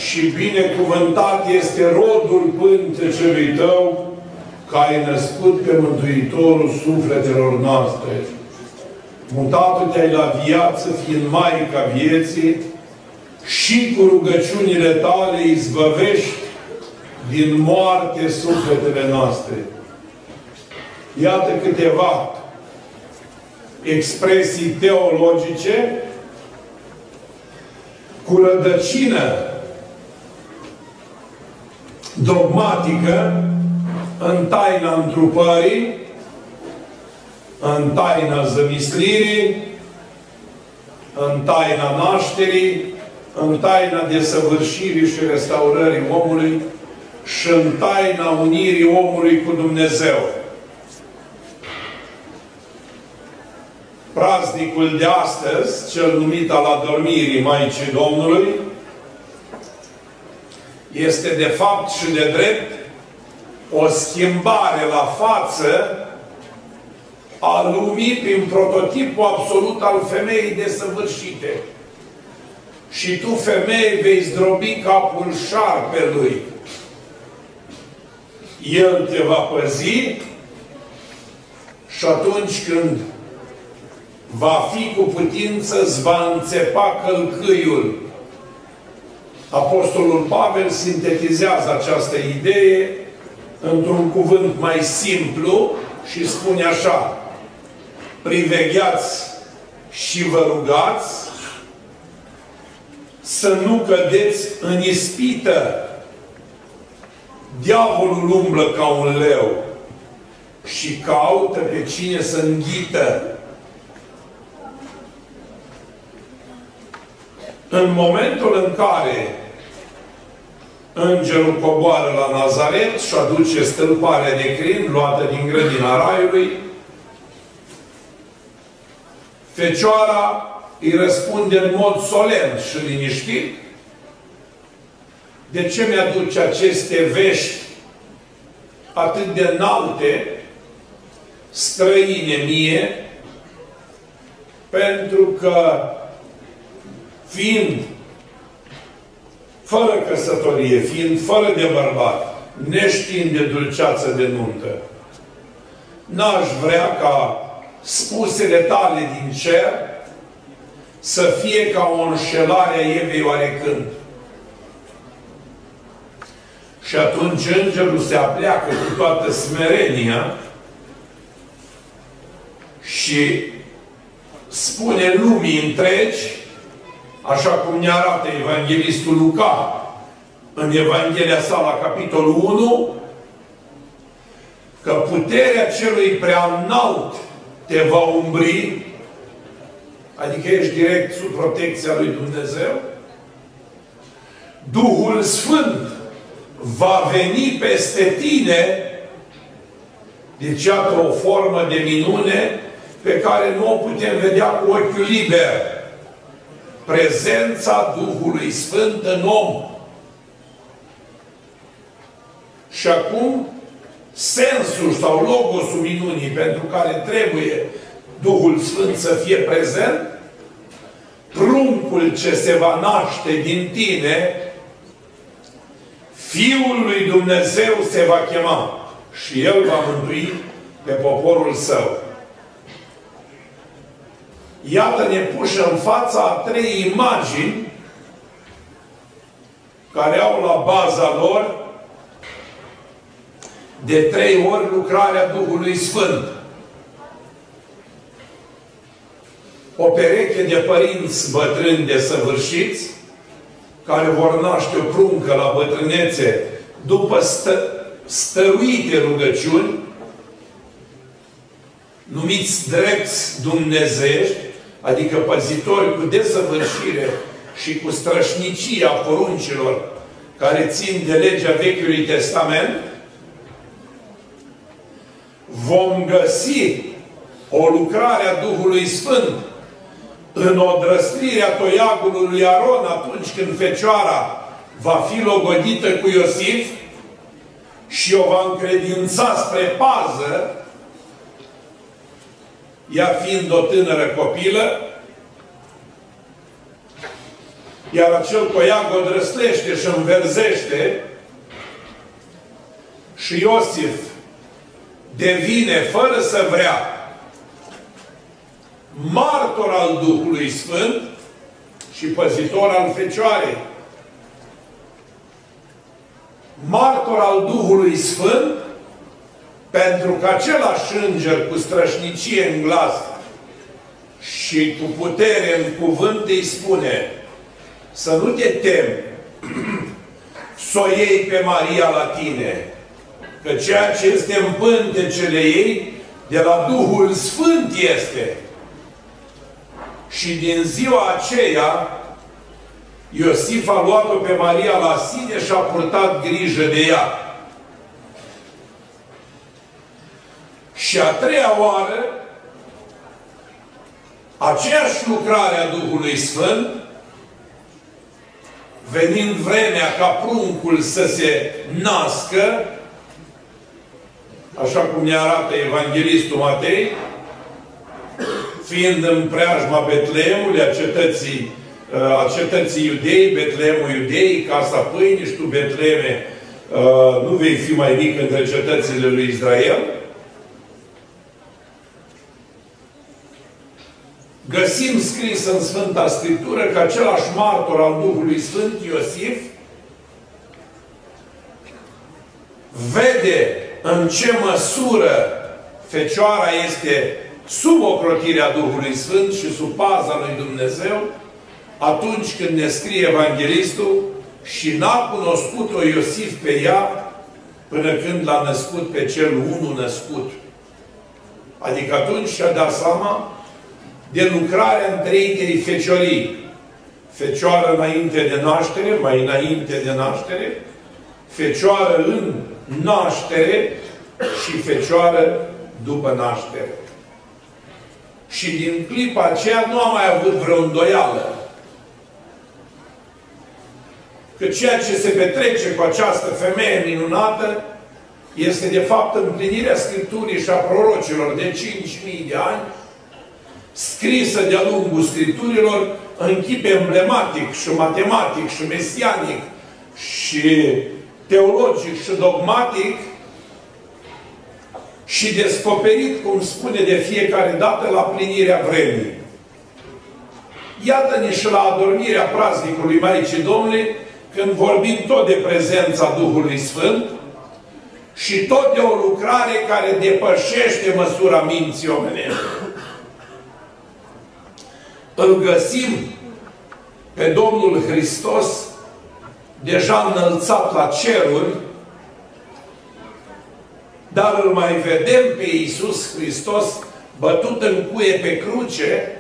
și binecuvântat este rodul pântecelui tău, că ai născut pe Mântuitorul sufletelor noastre. Mutată-te-ai la viață, fiind Maica vieții, și cu rugăciunile tale izbăvești din moarte sufletele noastre. Iată câteva expresii teologice cu rădăcină dogmatică în taina întrupării, în taina zămislirii, în taina nașterii, în taina desăvârșirii și restaurării omului și în taina unirii omului cu Dumnezeu. Praznicul de astăzi, cel numit al adormirii Maicii Domnului, este de fapt și de drept o schimbare la față a lumii prin prototipul absolut al femeii desăvârșite. Și tu, femeie, vei zdrobi capul șarpelui. El te va păzi și atunci când va fi cu putință, îți va înțepa călcâiul. Apostolul Pavel sintetizează această idee într-un cuvânt mai simplu și spune așa: privegheați și vă rugați să nu cădeți în ispită. Diavolul umblă ca un leu și caută pe cine să înghită. În momentul în care îngerul coboară la Nazaret și aduce stâlparea de crin luată din grădina Raiului, Fecioara îi răspunde în mod solemn și liniștit: de ce mi-aduce aceste vești atât de înalte, străine mie? Pentru că, fiind fără căsătorie, fiind fără de bărbat, neștiind de dulceață de nuntă, n-aș vrea ca spusele tale din cer să fie ca o înșelare a Evei oarecând. Și atunci îngerul se apleacă cu toată smerenia și spune lumii întregi, așa cum ne arată evanghelistul Luca în Evanghelia sa la capitolul 1, că puterea celui prea înalt te va umbri, adică ești direct sub protecția lui Dumnezeu. Duhul Sfânt va veni peste tine. Deci, iată o formă de minune pe care nu o putem vedea cu ochiul liber. Prezența Duhului Sfânt în om. Și acum, sensul sau logosul minunii pentru care trebuie Duhul Sfânt să fie prezent, pruncul ce se va naște din tine, Fiul lui Dumnezeu se va chema și El va mântui pe poporul Său. Iată-ne puși în fața a trei imagini care au la baza lor de 3 ori lucrarea Duhului Sfânt. O pereche de părinți bătrâni desăvârșiți, care vor naște o pruncă la bătrânețe după stăruite rugăciuni, numiți drepți dumnezeiești, adică păzitori cu desăvârșire și cu strășnicia poruncilor care țin de legea Vechiului Testament. Vom găsi o lucrare a Duhului Sfânt în odrăslirea toiagului lui Aron atunci când Fecioara va fi logodită cu Iosif și o va încredința spre pază, ea fiind o tânără copilă. iar acel coiac o drăslește și înverzește și Iosif devine, fără să vrea, martor al Duhului Sfânt și păzitor al Fecioarei. Martor al Duhului Sfânt, pentru că același înger cu strășnicie în glas și cu putere în cuvânt îi spune: să nu te temi să o iei pe Maria la tine, că ceea ce este în pântecele ei de la Duhul Sfânt este. Și din ziua aceea Iosif a luat-o pe Maria la sine și a purtat grijă de ea. Și a treia oară, aceeași lucrare a Duhului Sfânt, venind vremea ca pruncul să se nască, așa cum ne arată Evanghelistul Matei, fiind în preajma Betleemului, a cetății Iudei, Betleemul Iudei, casa pâinii, și tu, Betleeme, nu vei fi mai mic între cetățile lui Israel. Găsim scris în Sfânta Scriptură că același martor al Duhului Sfânt, Iosif, vede în ce măsură Fecioara este sub ocrotirea Duhului Sfânt și sub paza lui Dumnezeu, atunci când ne scrie Evanghelistul: și n-a cunoscut-o Iosif pe ea până când l-a născut pe cel unu născut. Adică atunci și-a dat seama de lucrarea întreitei feciorii. Fecioară înainte de naștere, mai înainte de naștere, fecioară în naștere și fecioară după naștere. Și din clipa aceea nu a mai avut vreo îndoială că ceea ce se petrece cu această femeie minunată este de fapt împlinirea Scripturii și a prorocilor de 5.000 de ani, scrisă de-a lungul Scripturilor în chip emblematic și matematic și mesianic și teologic și dogmatic, și descoperit, cum spune de fiecare dată, la plinirea vremii. Iată-ne și la adormirea praznicului Maicii Domnului, când vorbim tot de prezența Duhului Sfânt și tot de o lucrare care depășește măsura minții omenești. Îl găsim pe Domnul Hristos deja înălțat la ceruri, dar îl mai vedem pe Iisus Hristos bătut în cuie pe cruce,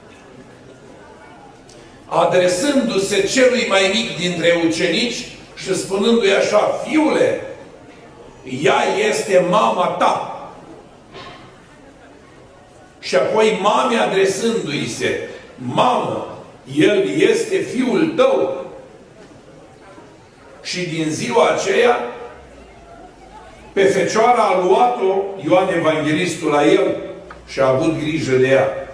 adresându-se celui mai mic dintre ucenici și spunându-i așa: fiule, ea este mama ta. Și apoi mamei adresându-i se: mamă, el este fiul tău. Și din ziua aceea, pe Fecioara a luat-o Ioan Evanghelistul la el și a avut grijă de ea.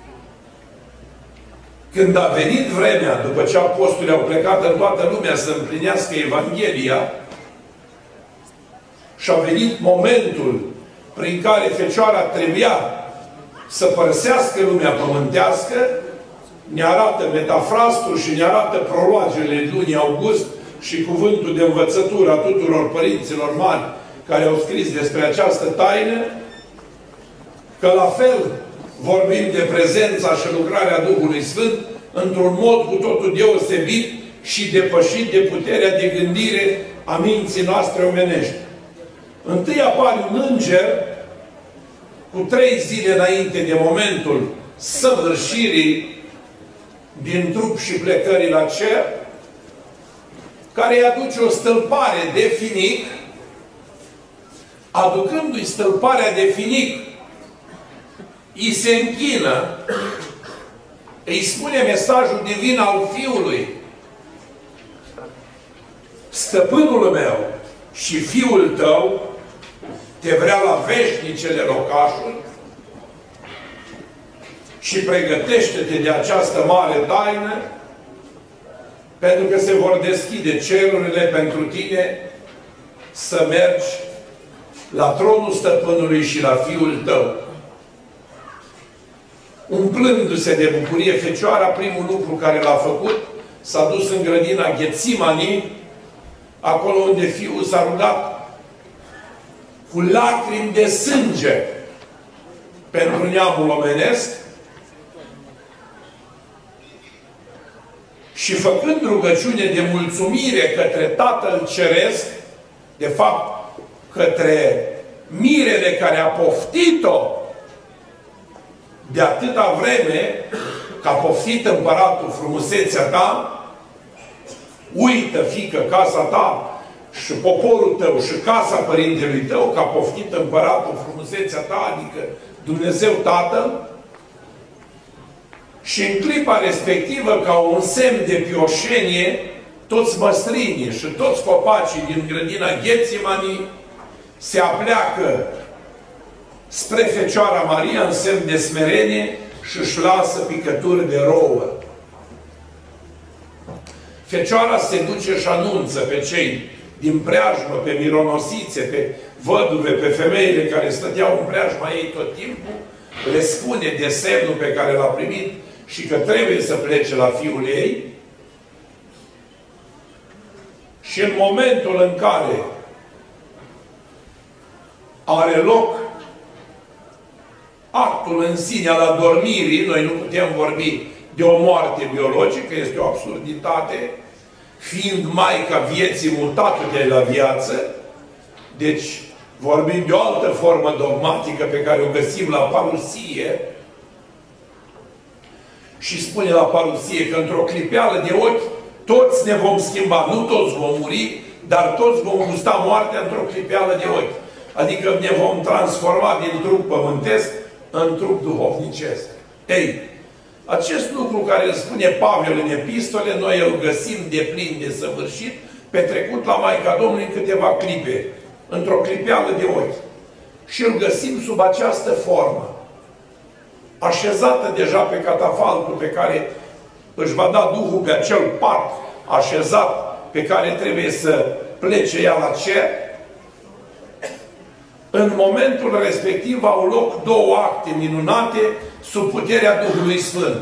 Când a venit vremea, după ce apostolii au plecat în toată lumea să împlinească Evanghelia, și a venit momentul prin care Fecioara trebuia să părăsească lumea pământească, ne arată metafrastul și ne arată prologele lunii August și cuvântul de învățătură a tuturor părinților mari care au scris despre această taină, că la fel vorbim de prezența și lucrarea Duhului Sfânt într-un mod cu totul deosebit și depășit de puterea de gândire a minții noastre omenești. Întâi apare un înger cu 3 zile înainte de momentul săvârșirii din trup și plecării la cer, care îi aduce o stâlpare de finic, aducându-i stâlparea de finic, îi se închină, îi spune mesajul divin al Fiului: stăpânul meu și Fiul tău te vrea la veșnicele locașuri și pregătește-te de această mare taină Pentru că se vor deschide cerurile pentru tine să mergi la tronul Stăpânului și la Fiul tău. Umplându-se de bucurie, Fecioara, primul lucru care l-a făcut, s-a dus în grădina Ghețimani, acolo unde Fiul s-a rugat cu lacrimi de sânge pentru neamul omenesc și făcând rugăciune de mulțumire către Tatăl Ceresc, de fapt, către mirele care a poftit-o de atâta vreme, că a poftit împăratul frumusețea ta, uită, fiică, casa ta și poporul tău și casa părintelui tău, că a poftit împăratul frumusețea ta, adică Dumnezeu Tatăl, și în clipa respectivă, ca un semn de pioșenie, toți măslinii și toți copacii din grădina Ghețimani se apleacă spre Fecioara Maria în semn de smerenie și își lasă picături de rouă. Fecioara se duce și anunță pe cei din preajmă, pe mironosițe, pe văduve, pe femeile care stăteau în preajma ei tot timpul, le spune de semnul pe care l-a primit și că trebuie să plece la fiul ei. Și în momentul în care are loc actul în sine al adormirii, noi nu putem vorbi de o moarte biologică, este o absurditate, fiind Maica vieții mutată de la viață, deci vorbim de o altă formă dogmatică pe care o găsim la parusie, și spune la parusie că într-o clipeală de ochi toți ne vom schimba, nu toți vom muri, dar toți vom gusta moartea într-o clipeală de ochi. Adică ne vom transforma din trup pământesc în trup duhovnicesc. Ei, acest lucru care îl spune Pavel în epistole, noi îl găsim de plin de săvârșit, petrecut la Maica Domnului în câteva clipe, într-o clipeală de ochi. Și îl găsim sub această formă, așezată deja pe catafalcul pe care își va da Duhul, pe acel pat așezat pe care trebuie să plece ea la cer. În momentul respectiv au loc două acte minunate sub puterea Duhului Sfânt.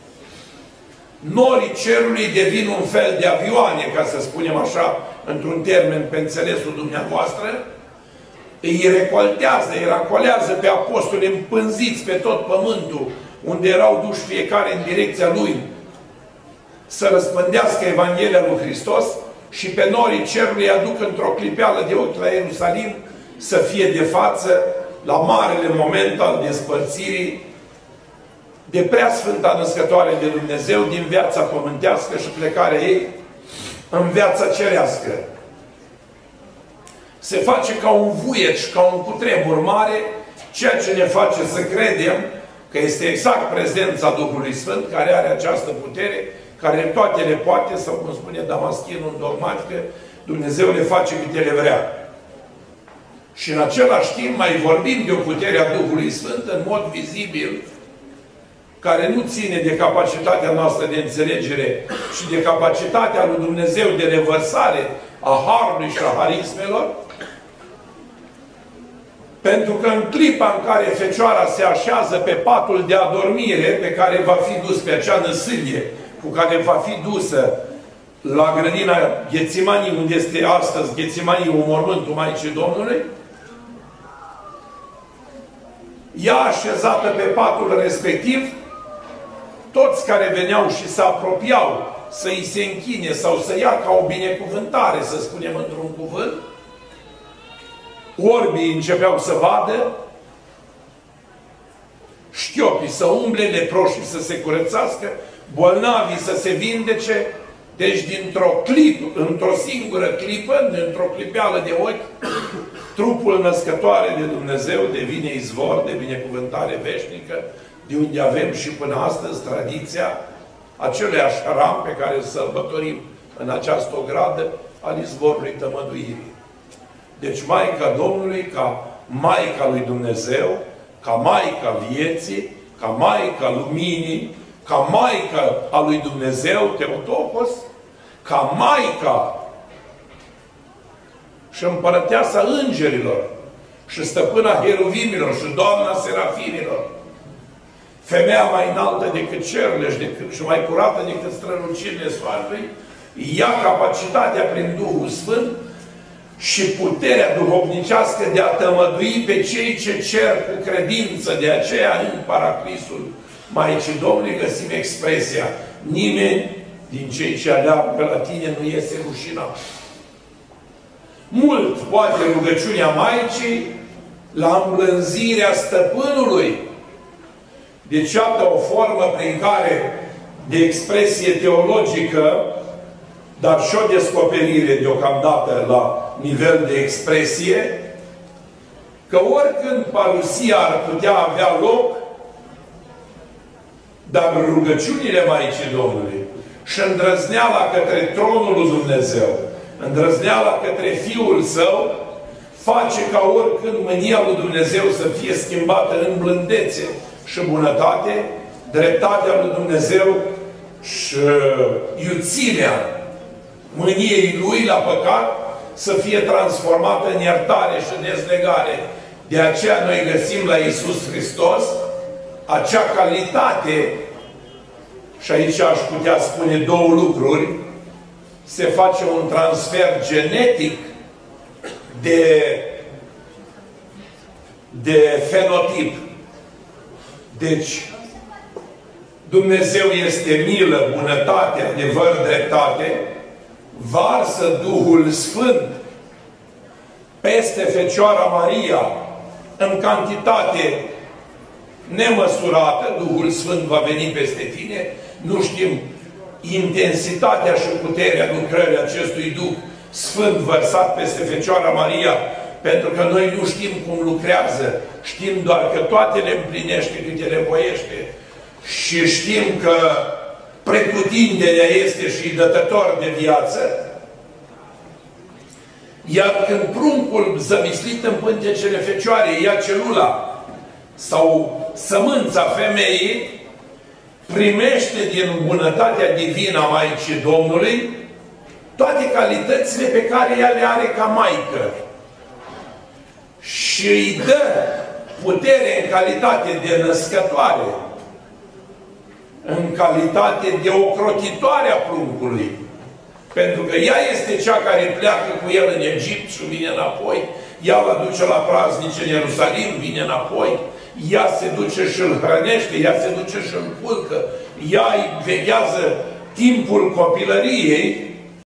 Norii cerului devin un fel de avioane, ca să spunem așa, într-un termen pe înțelesul dumneavoastră, îi recoltează, îi racolează pe apostoli împânziți pe tot pământul, unde erau duși fiecare în direcția lui, să răspândească Evanghelia lui Hristos, și pe norii cerului îi aduc într-o clipeală de ochi la Ierusalim să fie de față la marele moment al despărțirii de Preasfânta Născătoare de Dumnezeu din viața pământească și plecarea ei în viața cerească. Se face ca un vuiet și ca un cutremur mare, ceea ce ne face să credem că este exact prezența Duhului Sfânt, care are această putere, care toate le poate, sau cum spune Damaschinul în dogmatică, Dumnezeu le face câte le vrea. Și în același timp mai vorbim de o putere a Duhului Sfânt în mod vizibil, care nu ține de capacitatea noastră de înțelegere și de capacitatea lui Dumnezeu de revărsare a harului și a harismelor, pentru că în clipa în care Fecioara se așează pe patul de adormire pe care va fi dus, pe acea năsâlie cu care va fi dusă la grădina Ghețimani, unde este astăzi Ghețimani, un mormântul Maicii Domnului, ea așezată pe patul respectiv, toți care veneau și se apropiau să îi se închine sau să ia ca o binecuvântare, să spunem într-un cuvânt, orbii începeau să vadă, șchiopii să umble, leproșii să se curățească, bolnavii să se vindece. Deci dintr-o clipă, într-o singură clipă, într-o clipeală de ochi, trupul născătoare de Dumnezeu devine izvor de binecuvântare veșnică, de unde avem și până astăzi tradiția aceluiași ram pe care îl sărbătorim în această ogradă al izvorului tămăduirii. Deci Maica Domnului, ca Maica lui Dumnezeu, ca Maica vieții, ca Maica luminii, ca Maica a lui Dumnezeu, Teotokos, ca Maica și împărăteasa îngerilor și stăpâna heruvimilor și doamna serafinilor, femeia mai înaltă decât cerurile și mai curată decât strălucirile soarelui, ia capacitatea prin Duhul Sfânt și puterea duhovnicească de a tămădui pe cei ce cer cu credință. De aceea, în Paraclisul Maicii Domnului găsim expresia: nimeni din cei ce aleargă la tine nu iese rușinat. Mult poate rugăciunea Maicii la îmblânzirea stăpânului. Deci, iată o formă prin care, de expresie teologică, dar și o descoperire deocamdată la nivel de expresie, că oricând parusia ar putea avea loc, dar rugăciunile Maicii Domnului și îndrăzneala către tronul lui Dumnezeu, îndrăzneala către Fiul Său, face ca oricând mânia lui Dumnezeu să fie schimbată în blândețe și bunătate, dreptatea lui Dumnezeu și iuțimea mâniei Lui la păcat să fie transformată în iertare și dezlegare. De aceea noi găsim la Iisus Hristos acea calitate, și aici aș putea spune două lucruri: se face un transfer genetic de fenotip. Deci, Dumnezeu este milă, bunătate, adevăr, dreptate, varsă Duhul Sfânt peste Fecioara Maria în cantitate nemăsurată. Duhul Sfânt va veni peste tine. Nu știm intensitatea și puterea lucrării acestui Duh Sfânt vărsat peste Fecioara Maria, pentru că noi nu știm cum lucrează. Știm doar că toate le împlinește câte le voiește. Și știm că pretutinderea este și dătător de viață. Iar când pruncul zămislit în pântecele Fecioarei ia celula sau sămânța femeii, primește din bunătatea divină a Maicii Domnului toate calitățile pe care ea le are ca Maică. Și îi dă putere în calitate de născătoare, în calitate de ocrotitoare a pruncului. Pentru că ea este cea care pleacă cu el în Egipt și vine înapoi. Ea îl aduce la praznici în Ierusalim, vine înapoi. Ea se duce și îl hrănește, ea se duce și îl culcă. Ea îi veghează timpul copilăriei